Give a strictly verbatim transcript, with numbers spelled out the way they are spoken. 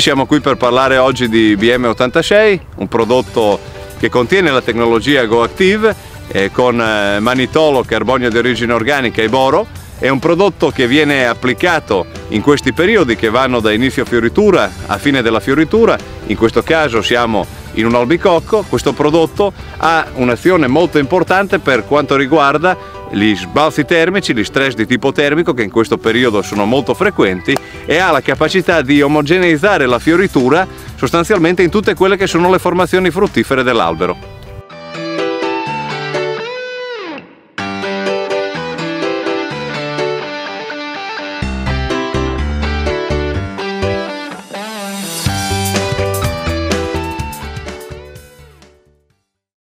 siamo qui per parlare oggi di B M ottantasei, un prodotto che contiene la tecnologia GoActive eh, con eh, manitolo, carbonio di origine organica e boro. È un prodotto che viene applicato in questi periodi che vanno da inizio fioritura a fine della fioritura. In questo caso siamo in un albicocco. Questo prodotto ha un'azione molto importante per quanto riguarda gli sbalzi termici, gli stress di tipo termico che in questo periodo sono molto frequenti, e ha la capacità di omogeneizzare la fioritura sostanzialmente in tutte quelle che sono le formazioni fruttifere dell'albero.